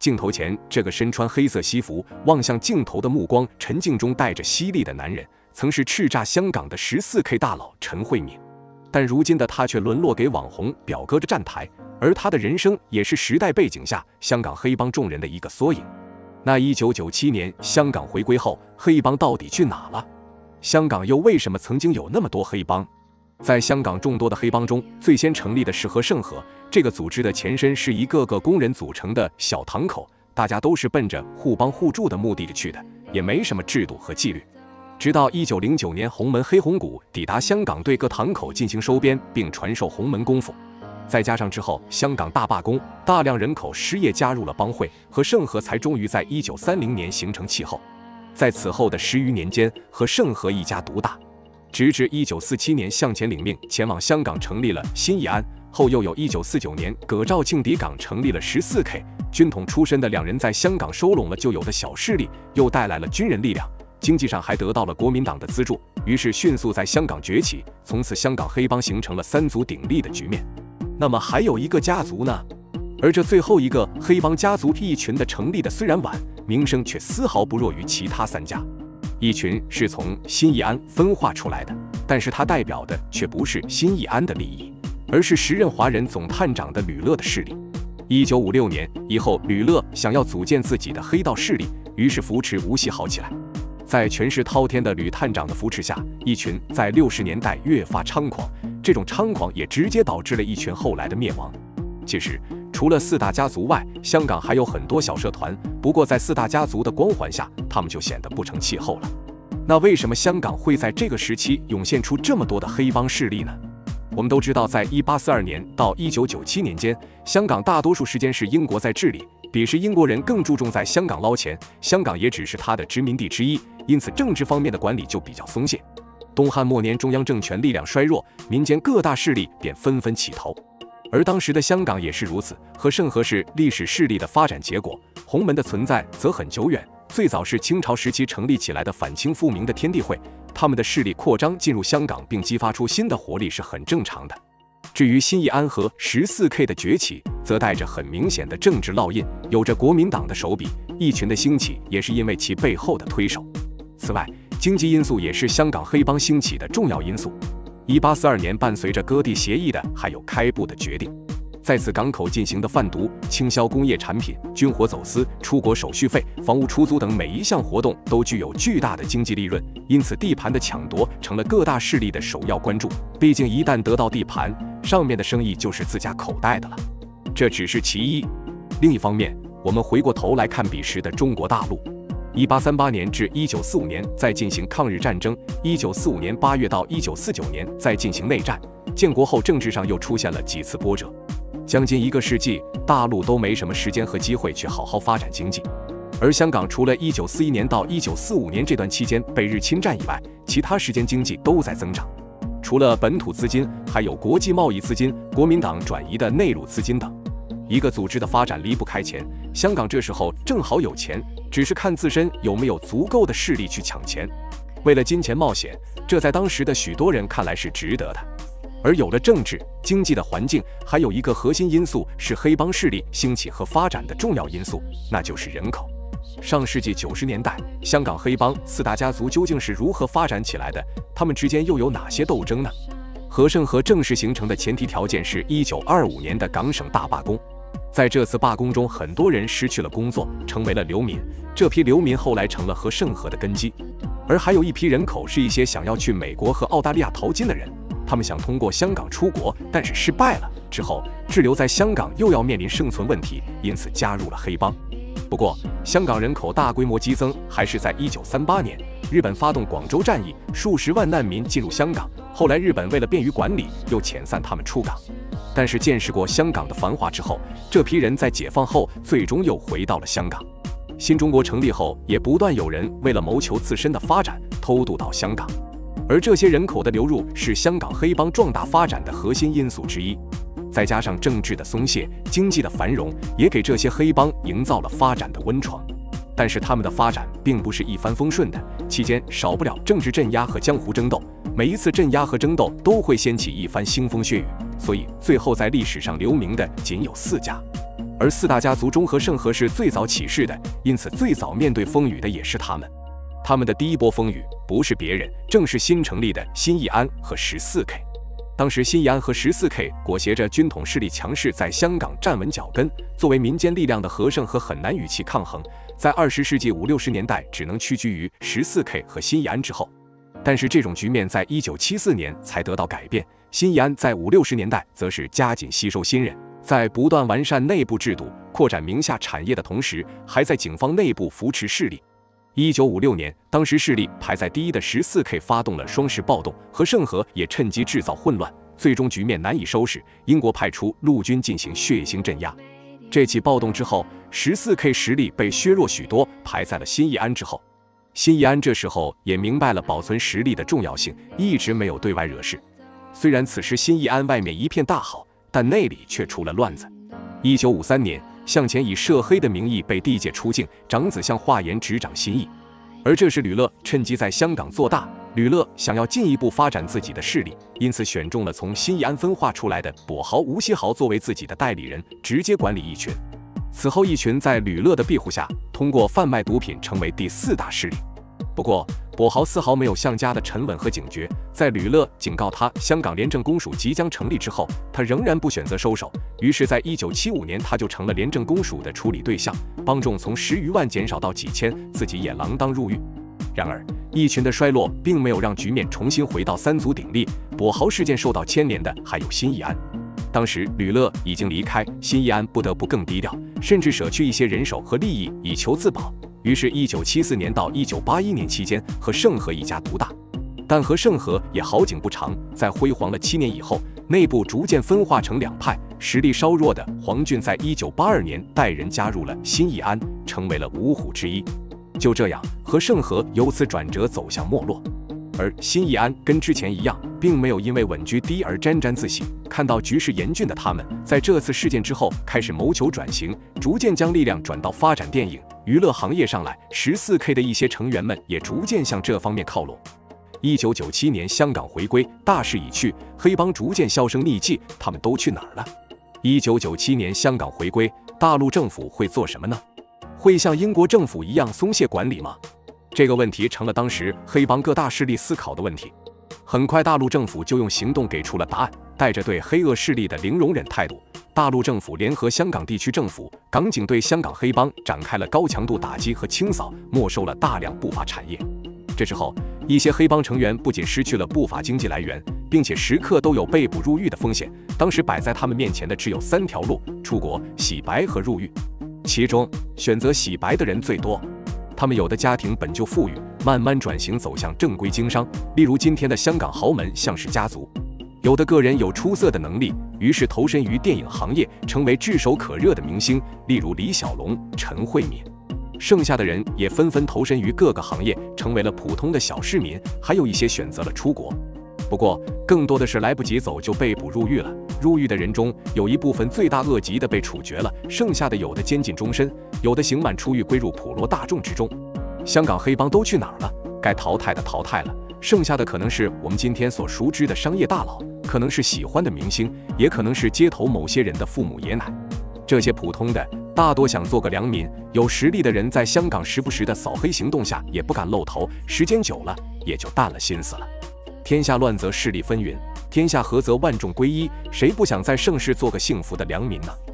镜头前，这个身穿黑色西服、望向镜头的目光沉静中带着犀利的男人，曾是叱咤香港的14K 大佬陈慧敏。但如今的他却沦落给网红表哥的站台，而他的人生也是时代背景下香港黑帮众人的一个缩影。那1997年香港回归后，黑帮到底去哪了？香港又为什么曾经有那么多黑帮？在香港众多的黑帮中，最先成立的是和盛和，这个组织的前身是一个个工人组成的小堂口，大家都是奔着互帮互助的目的去的，也没什么制度和纪律。直到1909年洪门黑红股抵达香港，对各堂口进行收编并传授洪门功夫，再加上之后香港大罢工，大量人口失业，加入了帮会，和盛和才终于在1930年形成气候。在此后的10余年间，和盛和一家独大，直至1947年向前领命前往香港成立了新义安，后又有1949年葛兆庆抵港成立了14K。军统出身的两人在香港收拢了旧有的小势力，又带来了军人力量，经济上还得到了国民党的资助，于是迅速在香港崛起。从此香港黑帮形成了三足鼎立的局面。那么还有一个家族呢？而这最后一个黑帮家族义群的成立的虽然晚，名声却丝毫不弱于其他三家。义群是从新义安分化出来的，但是它代表的却不是新义安的利益，而是时任华人总探长的吕乐的势力。1956年以后，吕乐想要组建自己的黑道势力，于是扶持吴锡豪起来。在权势滔天的吕探长的扶持下，义群在60年代越发猖狂，这种猖狂也直接导致了义群后来的灭亡。其实除了四大家族外，香港还有很多小社团，不过在四大家族的光环下，他们就显得不成气候了。那为什么香港会在这个时期涌现出这么多的黑帮势力呢？我们都知道，在1842年到1997年间，香港大多数时间是英国在治理，彼时英国人更注重在香港捞钱，香港也只是他的殖民地之一，因此政治方面的管理就比较松懈。东汉末年，中央政权力量衰弱，民间各大势力便纷纷起头。而当时的香港也是如此，和盛和是历史势力的发展结果，洪门的存在则很久远，最早是清朝时期成立起来的反清复明的天地会，他们的势力扩张进入香港，并激发出新的活力是很正常的。至于新义安和14K 的崛起，则带着很明显的政治烙印，有着国民党的手笔，义群的兴起也是因为其背后的推手。此外，经济因素也是香港黑帮兴起的重要因素。1842年伴随着割地协议的还有开埠的决定，在此港口进行的贩毒、倾销工业产品、军火走私、出国手续费、房屋出租等每一项活动都具有巨大的经济利润，因此地盘的抢夺成了各大势力的首要关注。毕竟一旦得到地盘，上面的生意就是自家口袋的了。这只是其一。另一方面，我们回过头来看彼时的中国大陆。1838年至1945年在进行抗日战争，1945年8月到1949年在进行内战。建国后政治上又出现了几次波折，将近1个世纪，大陆都没什么时间和机会去好好发展经济。而香港除了1941年到1945年这段期间被日侵占以外，其他时间经济都在增长。除了本土资金，还有国际贸易资金、国民党转移的内陆资金等。一个组织的发展离不开钱，香港这时候正好有钱，只是看自身有没有足够的势力去抢钱。为了金钱冒险，这在当时的许多人看来是值得的。而有了政治、经济的环境，还有一个核心因素是黑帮势力兴起和发展的重要因素，那就是人口。上世纪90年代，香港黑帮四大家族究竟是如何发展起来的？他们之间又有哪些斗争呢？和盛和正式形成的前提条件是1925年的港省大罢工。在这次罢工中，很多人失去了工作，成为了流民。这批流民后来成了和盛和的根基。而还有一批人口是一些想要去美国和澳大利亚淘金的人，他们想通过香港出国，但是失败了。之后滞留在香港又要面临生存问题，因此加入了黑帮。不过，香港人口大规模激增还是在1938年，日本发动广州战役，数十万难民进入香港。后来日本为了便于管理，又遣散他们出港。但是见识过香港的繁华之后，这批人在解放后最终又回到了香港。新中国成立后，也不断有人为了谋求自身的发展，偷渡到香港。而这些人口的流入是香港黑帮壮大发展的核心因素之一。再加上政治的松懈，经济的繁荣，也给这些黑帮营造了发展的温床。但是他们的发展并不是一帆风顺的，期间少不了政治镇压和江湖争斗。每一次镇压和争斗都会掀起一番腥风血雨，所以最后在历史上留名的仅有4家。 而四大家族中和盛和是最早起事的，因此最早面对风雨的也是他们。他们的第一波风雨不是别人，正是新成立的新义安和14K。当时新义安和14K裹挟着军统势力强势在香港站稳脚跟，作为民间力量的和盛和很难与其抗衡，在20世纪50、60年代只能屈居于14K和新义安之后。但是这种局面在1974年才得到改变，新义安在50、60年代则是加紧吸收新人，在不断完善内部制度、扩展名下产业的同时，还在警方内部扶持势力。1956年，当时势力排在第一的14K发动了双十暴动，和盛和也趁机制造混乱，最终局面难以收拾。英国派出陆军进行血腥镇压。这起暴动之后，14K 实力被削弱许多，排在了新义安之后。新义安这时候也明白了保存实力的重要性，一直没有对外惹事。虽然此时新义安外面一片大好，但内里却出了乱子。1953年，向前以涉黑的名义被地界出境，长子向化言执掌新义。而这时吕乐趁机在香港做大，吕乐想要进一步发展自己的势力，因此选中了从新义安分化出来的跛豪吴锡豪作为自己的代理人，直接管理义群。此后义群在吕乐的庇护下，通过贩卖毒品成为第4大势力。不过跛豪丝毫没有向家的沉稳和警觉，在吕乐警告他香港廉政公署即将成立之后，他仍然不选择收手，于是在1975年他就成了廉政公署的处理对象，帮众从10余万减少到几千，自己也锒铛入狱。然而义群的衰落并没有让局面重新回到三足鼎立，跛豪事件受到牵连的还有新义安。当时吕乐已经离开，新义安不得不更低调，甚至舍去一些人手和利益以求自保。于是1974年到1981年期间，和盛和一家独大。但和盛和也好景不长，在辉煌了7年以后，内部逐渐分化成两派，实力稍弱的黄俊在1982年带人加入了新义安，成为了五虎之一。就这样，和盛和由此转折走向没落。而新义安跟之前一样，并没有因为稳居第一而沾沾自喜。看到局势严峻的他们，在这次事件之后开始谋求转型，逐渐将力量转到发展电影、娱乐行业上来。14K 的一些成员们也逐渐向这方面靠拢。1997年香港回归，大势已去，黑帮逐渐销声匿迹，他们都去哪儿了？1997年香港回归，大陆政府会做什么呢？会像英国政府一样松懈管理吗？这个问题成了当时黑帮各大势力思考的问题。很快，大陆政府就用行动给出了答案。带着对黑恶势力的零容忍态度，大陆政府联合香港地区政府、港警对香港黑帮展开了高强度打击和清扫，没收了大量不法产业。这之后，一些黑帮成员不仅失去了不法经济来源，并且时刻都有被捕入狱的风险。当时摆在他们面前的只有3条路：出国、洗白和入狱。其中，选择洗白的人最多。他们有的家庭本就富裕，慢慢转型走向正规经商，例如今天的香港豪门向氏家族。有的个人有出色的能力，于是投身于电影行业，成为炙手可热的明星，例如李小龙、陈慧敏。剩下的人也纷纷投身于各个行业，成为了普通的小市民，还有一些选择了出国。不过，更多的是来不及走就被捕入狱了。入狱的人中，有一部分罪大恶极的被处决了，剩下的有的监禁终身，有的刑满出狱归入普罗大众之中。香港黑帮都去哪儿了？该淘汰的淘汰了，剩下的可能是我们今天所熟知的商业大佬，可能是喜欢的明星，也可能是街头某些人的父母爷奶。这些普通的大多想做个良民，有实力的人在香港时不时的扫黑行动下也不敢露头，时间久了也就淡了心思了。天下乱则势力纷纭，天下和则万众归一，谁不想在盛世做个幸福的良民呢？